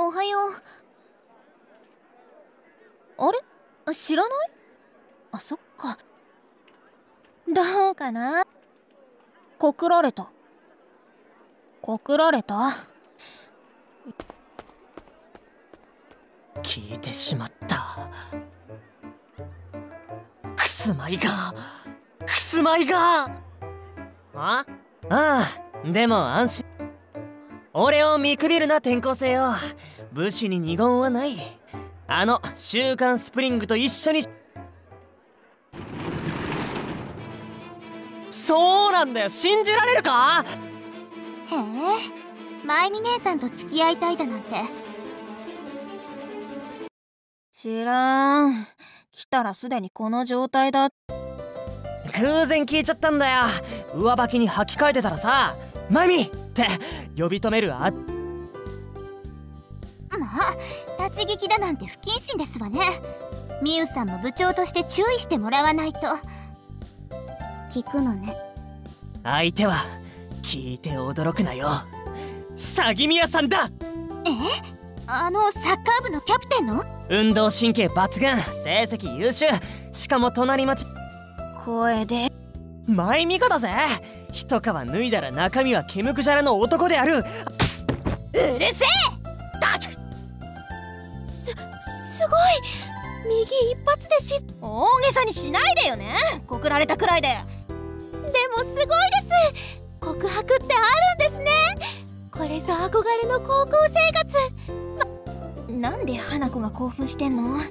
おはよう。あれ、知らない？あ、そっか。どうかな。告られた。告られた。 聞いてしまった。くすまいがああ、でも安心。俺を見くびるな、転校生よ。武士に二言はない。週刊スプリングと一緒に。そうなんだよ、信じられるか？ へえ、まゆみ姉さんと付き合いたいだなんて。 知らん。来たらすでにこの状態だ。 偶然聞いちゃったんだよ。上履きに履き替えてたらさ、マミって呼び止めるまあ、立ち聞きだなんて不謹慎ですわね。みゆさんも部長として注意してもらわないと。聞くのね。 相手は聞いて驚くなよ、詐欺宮さんだ。 サッカー部のキャプテンの？ 運動神経抜群、成績優秀、しかも隣町。 声で前見子だぜ。一皮脱いだら中身はケムクジャラの男である。 うるせえ！すごい！右一発で大げさにしないでよね。告られたくらいで。 でもすごいです。告白ってあるんですね。これぞ憧れの高校生活。 なんで花子が興奮してんの？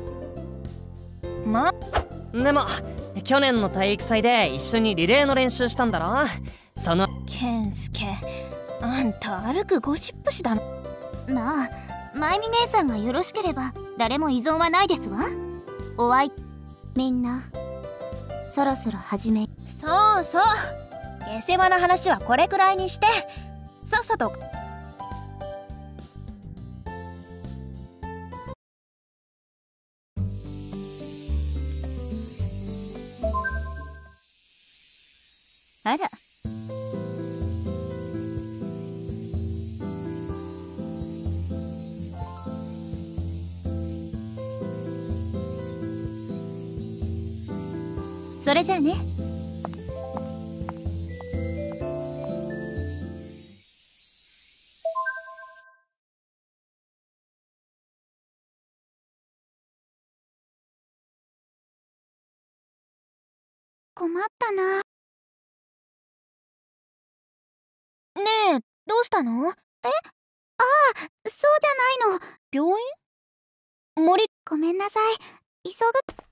でも去年の体育祭で一緒にリレーの練習したんだろ。 健介、あんた歩くゴシップ誌だな。 まあ、まゆみ姉さんがよろしければ誰も依存はないですわ。お相手みんなそろそろ始め。 そうそう、下世話な話はこれくらいにしてさっさと。あら、それじゃあね。 困ったな。 ねえ、どうしたの？ そうじゃないの。 病院？森。 ごめんなさい。急ぐ。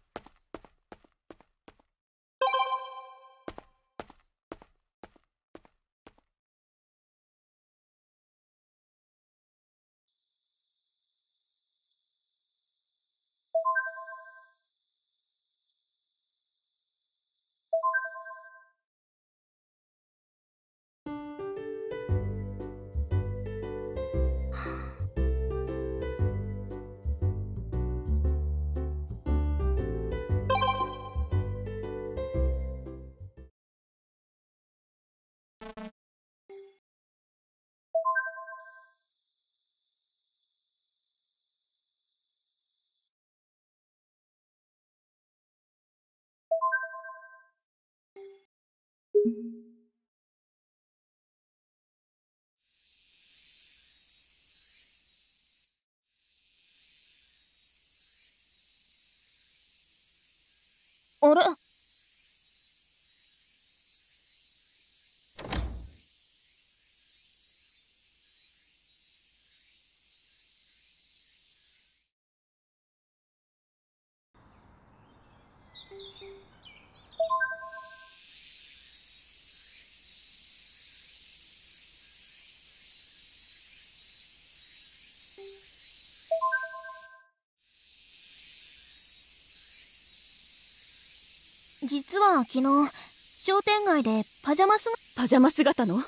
あれ？実は昨日商店街でパジャマ姿の？はい、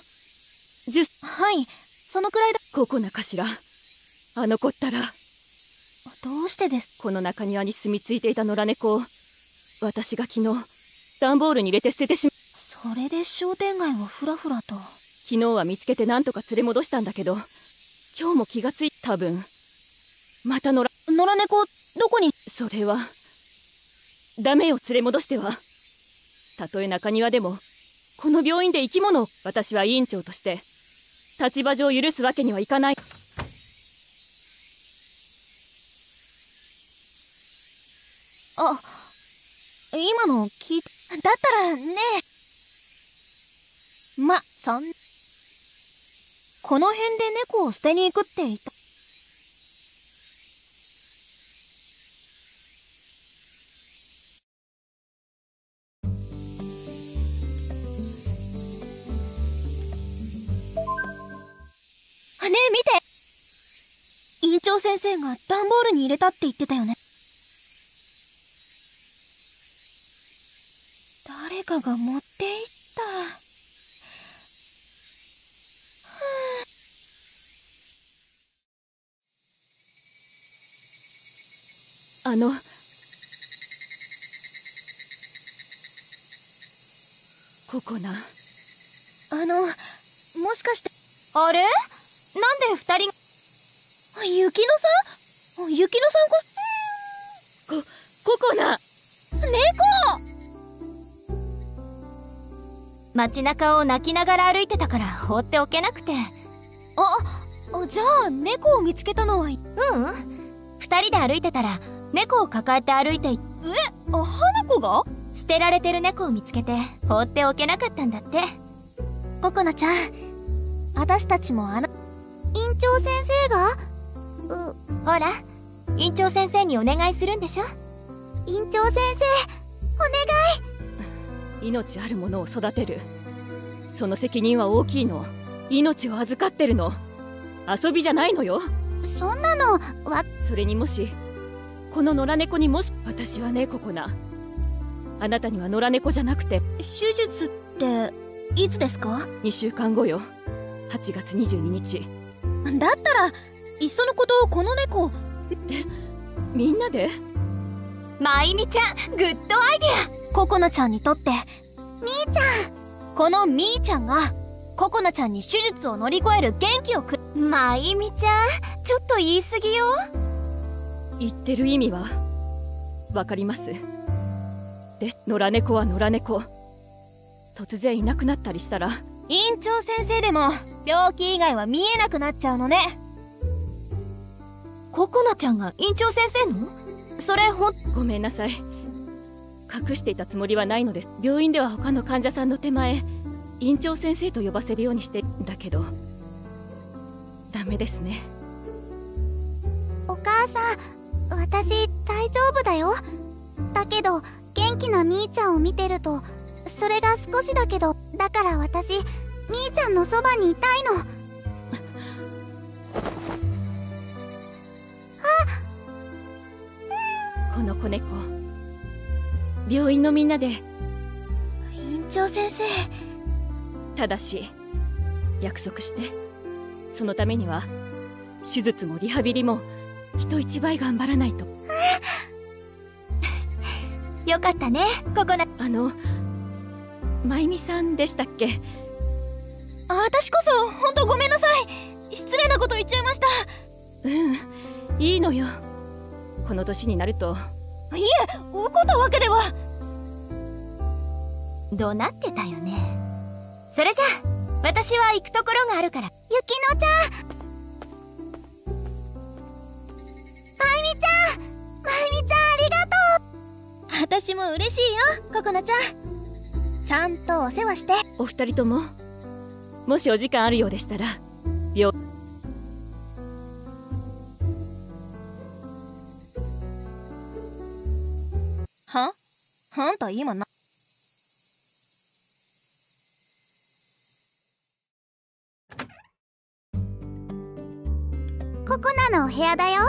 そのくらいだ。 ここなかしら。あの子ったらどうしてです？ この中庭に住み着いていた野良猫を私が昨日段ボールに入れて捨ててしま。 それで商店街をフラフラと。 昨日は見つけて何とか連れ戻したんだけど、 今日も気がついた。多分また野良猫どこに。 それはダメよ。連れ戻しては。たとえ中庭でもこの病院で生き物を。私は委員長として立場上許すわけにはいかない。 あ、今の聞いだったらね。この辺で猫を捨てに行くって言った。ねえ見て、院長先生が段ボールに入れたって言ってたよね。誰かが持っていった。 ココナ。 もしかして。 あれ？なんで二人。 雪乃さん？雪乃さんココナ。 猫！ 街中を泣きながら歩いてたから放っておけなくて。 じゃあ猫を見つけたのは。 二人で歩いてたら猫を抱えて歩いて花子が？ 捨てられてる猫を見つけて放っておけなかったんだって。 ココナちゃん、私たちも院長先生が？ほら、院長先生にお願いするんでしょ。院長先生、お願い。 命あるものを育てる、その責任は大きいの。命を預かってるの。遊びじゃないのよ。 そんなのそれにもしこの野良猫に私はね、ココナ、あなたには野良猫じゃなくて。 手術っていつですか ？2週間後よ。8月22日。 だったらいっそのことこの猫。 みんなで？ まゆみちゃん、グッドアイデア。 ココナちゃんにとってみーちゃん、このみーちゃんがココナちゃんに手術を乗り越える元気をくれ。 まゆみちゃん、ちょっと言い過ぎよ。 言ってる意味はわかります。で、野良猫は野良猫。突然いなくなったりしたら。 院長先生でも病気以外は見えなくなっちゃうのね。 ココナちゃんが院長先生の？それごめんなさい。隠していたつもりはないのです。病院では他の患者さんの手前、院長先生と呼ばせるようにして。だけどダメですね。 お母さん、私大丈夫だよ。だけど元気なみーちゃんを見てるとそれが少しだけど、だから私みーちゃんのそばにいたいの。 この子猫、病院のみんなで。 院長先生。 ただし約束して、そのためには手術もリハビリも人一倍頑張らないと。 よかったね、ココナ。 まゆみさんでしたっけ？ 私こそ本当ごめんなさい。失礼なこと言っちゃいました。 いいのよ。この年になると。 いえ、怒ったわけでは。 怒鳴ってたよね。それじゃあ私は行くところがあるから。雪乃ちゃん、まゆみちゃん、まゆみちゃん、ありがとう。私も嬉しいよ、ココナちゃん。ちゃんとお世話して。 お二人とも、もしお時間あるようでしたらあんた今な。 ココナのお部屋だよ。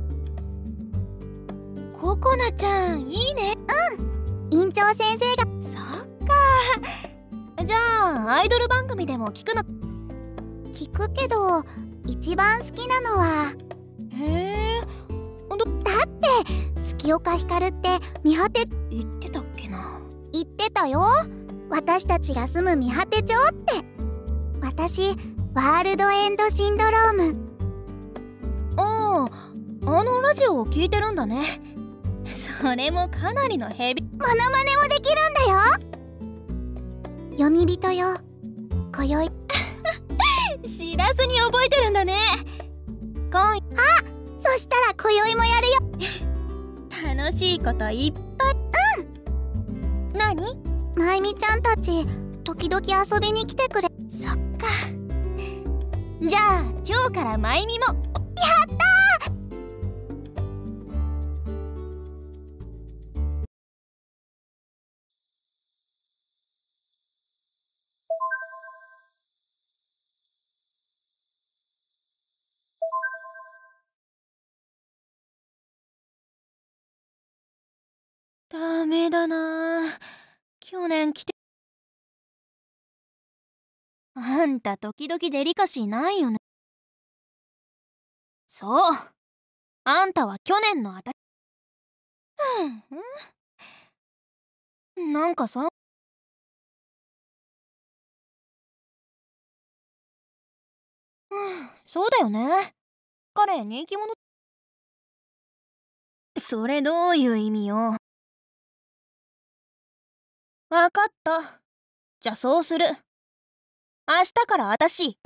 ココナちゃん、いいね。 院長先生が。 そっか。じゃあアイドル番組でも聞くの？ 聞くけど一番好きなのは。 へえ。 だって月岡ひかるって見果て言ってたっけな。 言ってたよ。私たちが住む見果て町って。私ワールドエンドシンドロームああ、あのラジオを聞いてるんだね。それもかなりのヘビ。 モノマネもできるんだよ。読み人よ、今宵。 知らずに覚えてるんだね。今そしたら今宵もやるよ。 楽しいこといっぱい。何？ まゆみちゃんたち時々遊びに来てくれ。 そっか。じゃあ今日からまゆみも。ダメだな。去年来て。あんた時々デリカシーないよね。そう。あんたは去年のなんかさ。そうだよね。彼人気者。それどういう意味よ。わかった。じゃあそうする。明日から私。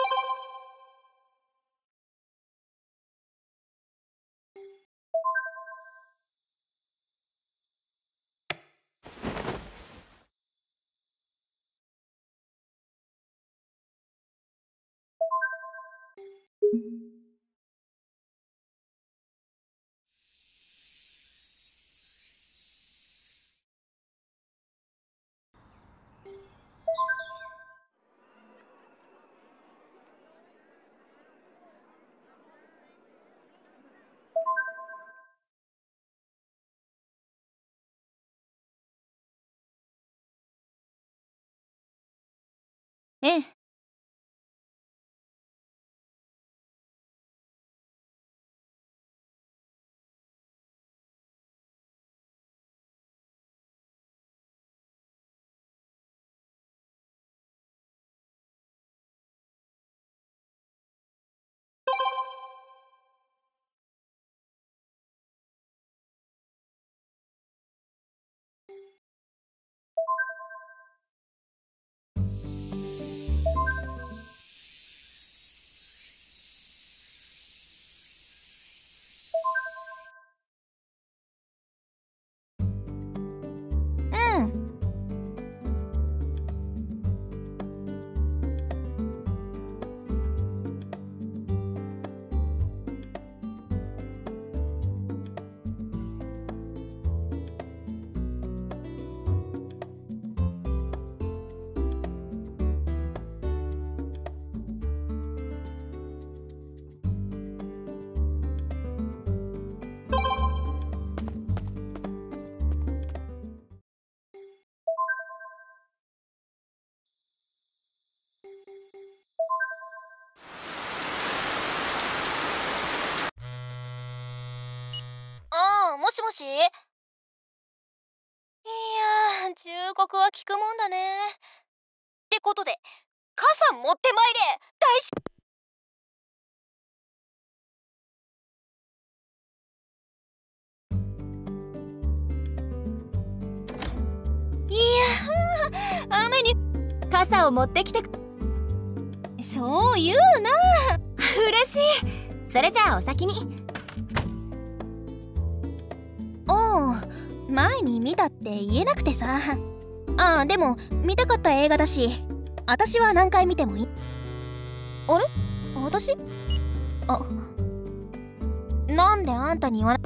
ええ。うん。もしもし。いやー、忠告は聞くもんだね。ってことで傘持ってまいれ。大し。いやー、雨に傘を持ってきて。 そう言うな。 嬉しい。それじゃあお先に。 前に見たって言えなくてさ。でも見たかった映画だし、私は何回見てもいい。あれ？私？なんであんたに言わな。